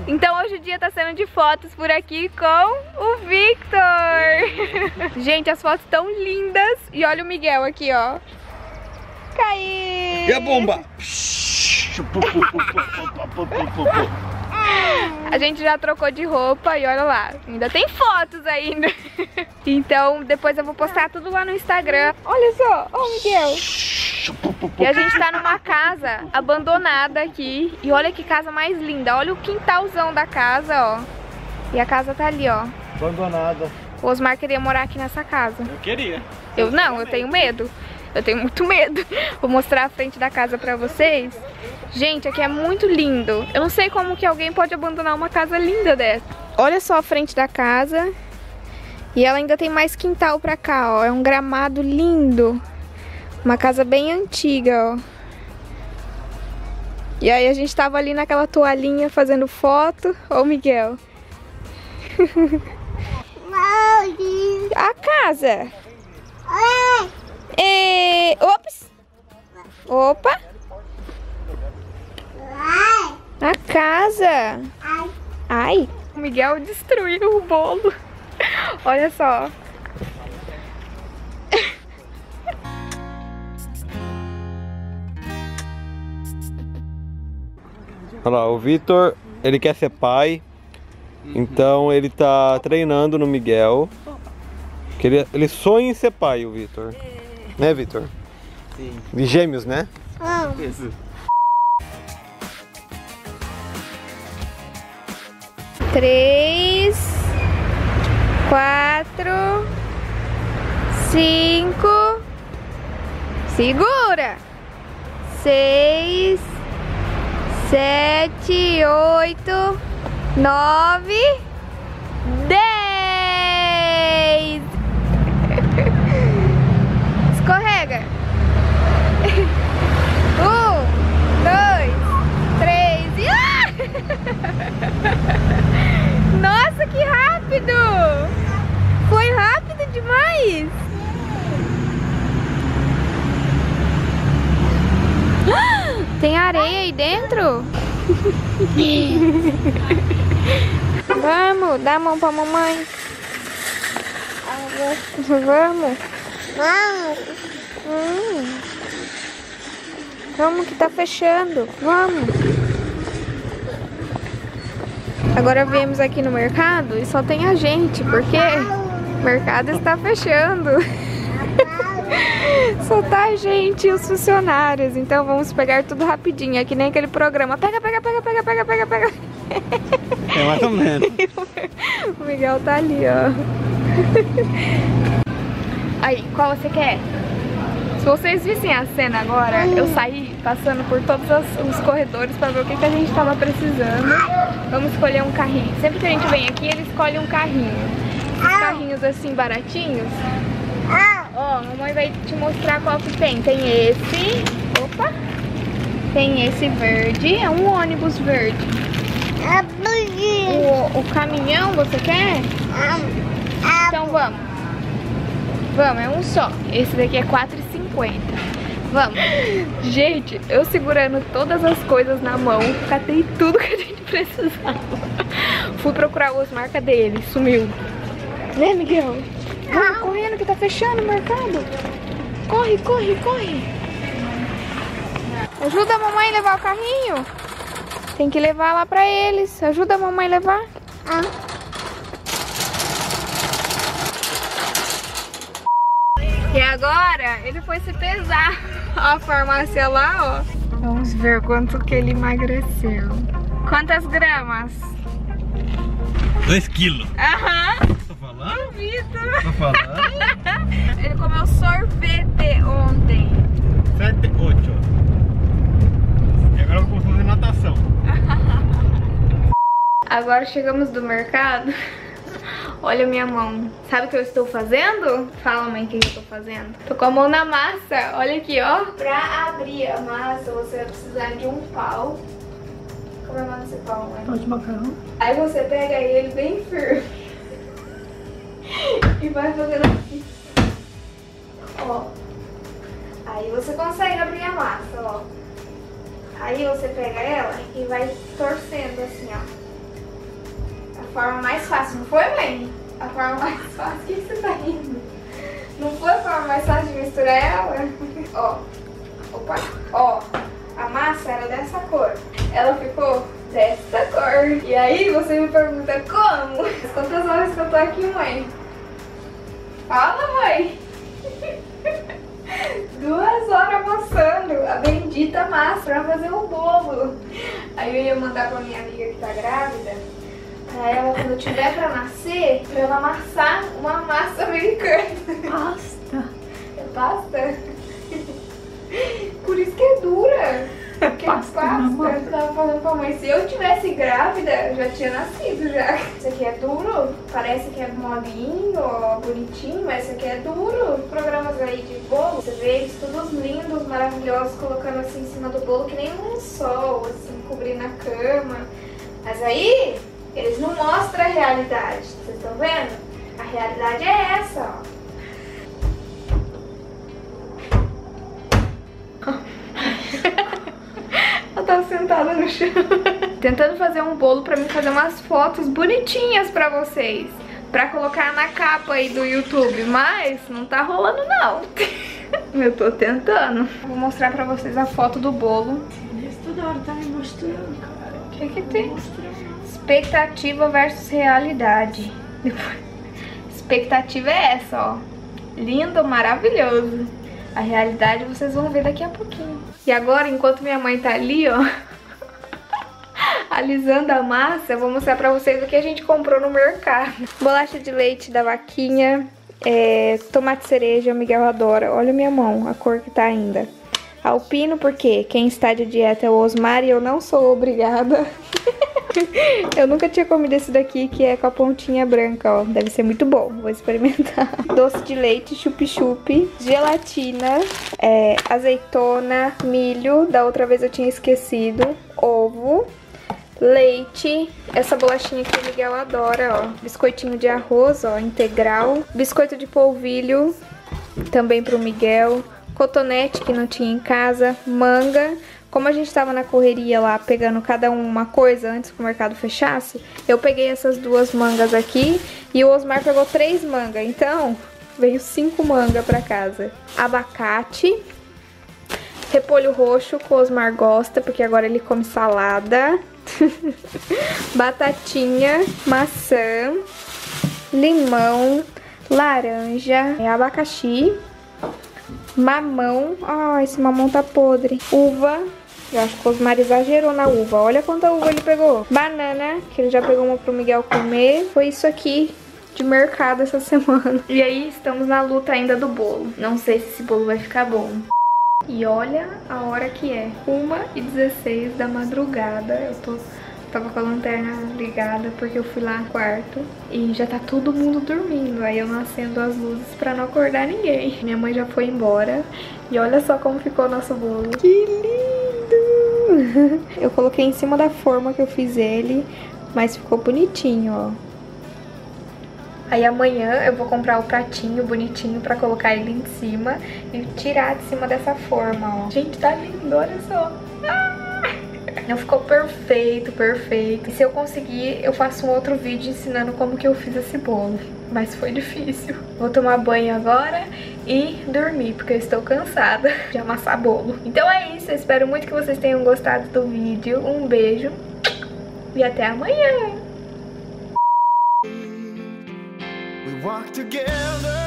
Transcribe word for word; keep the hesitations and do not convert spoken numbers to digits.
Então hoje o dia tá sendo de fotos por aqui com o Victor. Gente, as fotos tão lindas. E olha o Miguel aqui, ó. Caiu! E a bomba? A gente já trocou de roupa e olha lá, ainda tem fotos ainda. Então depois eu vou postar tudo lá no Instagram. Olha só, ó o Miguel. E a gente tá numa casa abandonada aqui. E olha que casa mais linda. Olha o quintalzão da casa, ó. E a casa tá ali, ó. Abandonada. O Osmar queria morar aqui nessa casa. Eu queria. Eu não, eu tenho medo. Eu tenho muito medo. Vou mostrar a frente da casa pra vocês. Gente, aqui é muito lindo. Eu não sei como que alguém pode abandonar uma casa linda dessa. Olha só a frente da casa. E ela ainda tem mais quintal pra cá, ó. É um gramado lindo. Uma casa bem antiga, ó. E aí a gente tava ali naquela toalhinha fazendo foto. Ó o Miguel. A casa. E... Ops. Opa. A casa. Ai. O Miguel destruiu o bolo. Olha só. Olha lá, o Victor, ele quer ser pai. Então ele tá treinando no Miguel. Que ele, ele sonha em ser pai, o Victor. Né, Victor? Sim. De gêmeos, né? Ah. Isso. Três, quatro, cinco, segura, seis, sete, oito, nove, dez. Escorrega. Um, dois, três e... Ah! Nossa, que rápido! Foi rápido demais! Tem areia aí dentro? Vamos, dá a mão pra mamãe. Vamos. Vamos. Hum. Vamos que tá fechando. Vamos. Agora viemos aqui no mercado e só tem a gente, porque o mercado está fechando. Só tá a gente e os funcionários. Então vamos pegar tudo rapidinho. É que nem aquele programa. Pega, pega, pega, pega, pega, pega, pega. É mais ou menos. O Miguel tá ali, ó. Aí, qual você quer? Se vocês vissem a cena agora, eu saí passando por todos os corredores pra ver o que, que a gente tava precisando. Vamos escolher um carrinho. Sempre que a gente vem aqui, ele escolhe um carrinho. Esses carrinhos assim, baratinhos. Ó, a mamãe vai te mostrar qual que tem. Tem esse. Opa! Tem esse verde. É um ônibus verde. O, o caminhão, você quer? Então vamos. Vamos, é um só. Esse daqui é quatro reais e cinquenta. Vamos. Gente, eu segurando todas as coisas na mão, catei tudo que a gente precisava. Fui procurar o Osmar, cadê ele? Sumiu. Né, Miguel? Vamos correndo que tá fechando o mercado. Corre, corre, corre. Ajuda a mamãe a levar o carrinho. Tem que levar lá pra eles. Ajuda a mamãe a levar. Ah. E agora ele foi se pesar. A farmácia lá, ó. Vamos ver quanto que ele emagreceu. Quantas gramas? Dois quilos. Aham. Tô falando? Duvido. Tô falando? Ele comeu sorvete ontem. Sete, oito. E agora eu vou fazer natação. Agora chegamos do mercado. Olha a minha mão. Sabe o que eu estou fazendo? Fala, mãe, o que eu estou fazendo. Tô com a mão na massa. Olha aqui, ó. Pra abrir a massa, você vai precisar de um pau. Como é o nome desse pau, mãe? Pau de macarrão. Aí você pega ele bem firme. E vai fazendo aqui. Ó. Aí você consegue abrir a massa, ó. Aí você pega ela e vai torcendo assim, ó. forma mais fácil, não foi, mãe? A forma mais fácil, o que você tá rindo? Não foi a forma mais fácil de misturar ela? Ó, opa, ó, a massa era dessa cor, ela ficou dessa cor. E aí você me pergunta como? Quantas horas que eu tô aqui, mãe? Fala, mãe! Duas horas amassando a bendita massa pra fazer o bolo. Aí eu ia mandar pra minha amiga que tá grávida, pra ela, quando tiver pra nascer, pra ela amassar uma massa americana. Pasta. É pasta? Por isso que é dura. É Que pasta, pasta. mamãe. Eu tava falando pra mãe, se eu tivesse grávida, eu já tinha nascido já. Isso aqui é duro, parece que é molinho, ó, bonitinho, mas isso aqui é duro. Programas aí de bolo, você vê eles todos lindos, maravilhosos, colocando assim em cima do bolo, que nem um lençol, assim, cobrindo a cama. Mas aí, eles não mostram a realidade, vocês estão vendo? A realidade é essa, ó. Ela tá sentada no chão. Tentando fazer um bolo pra mim fazer umas fotos bonitinhas pra vocês, pra colocar na capa aí do YouTube, mas não tá rolando não. Eu tô tentando. Vou mostrar pra vocês a foto do bolo. Isso toda hora tá me mostrando, cara. O que que tem? Mostrando. Expectativa versus realidade. Expectativa é essa, ó. Lindo, maravilhoso. A realidade vocês vão ver daqui a pouquinho. E agora, enquanto minha mãe tá ali, ó, alisando a massa, eu vou mostrar pra vocês o que a gente comprou no mercado. Bolacha de leite da vaquinha, é, tomate cereja, o Miguel adora. Olha a minha mão, a cor que tá ainda. Alpino, porque quem está de dieta é o Osmar e eu não sou obrigada. Eu nunca tinha comido esse daqui, que é com a pontinha branca, ó. Deve ser muito bom, vou experimentar. Doce de leite, chup-chup, gelatina, é, azeitona, milho, da outra vez eu tinha esquecido, ovo, leite, essa bolachinha que o Miguel adora, ó. Biscoitinho de arroz, ó, integral, biscoito de polvilho, também pro Miguel, cotonete que não tinha em casa, manga. Como a gente tava na correria lá, pegando cada um uma coisa antes que o mercado fechasse, eu peguei essas duas mangas aqui e o Osmar pegou três mangas, então veio cinco mangas pra casa. Abacate, repolho roxo, que o Osmar gosta, porque agora ele come salada, batatinha, maçã, limão, laranja, abacaxi, mamão, ah, esse mamão tá podre, uva, eu acho que o Osmar exagerou na uva, olha quanta uva ele pegou, banana, que ele já pegou uma pro Miguel comer, foi isso aqui de mercado essa semana. E aí estamos na luta ainda do bolo, não sei se esse bolo vai ficar bom. E olha a hora que é, uma e dezesseis da madrugada, eu tô... Tava com a lanterna ligada porque eu fui lá no quarto e já tá todo mundo dormindo. Aí eu não acendo as luzes pra não acordar ninguém. Minha mãe já foi embora e olha só como ficou o nosso bolo. Que lindo! Eu coloquei em cima da forma que eu fiz ele, mas ficou bonitinho, ó. Aí amanhã eu vou comprar o pratinho bonitinho pra colocar ele em cima e tirar de cima dessa forma, ó. Gente, tá lindo, olha só. Ah! Não ficou perfeito, perfeito. E se eu conseguir, eu faço um outro vídeo ensinando como que eu fiz esse bolo. Mas foi difícil. Vou tomar banho agora e dormir, porque eu estou cansada de amassar bolo. Então é isso, eu espero muito que vocês tenham gostado do vídeo. Um beijo e até amanhã! We walk together.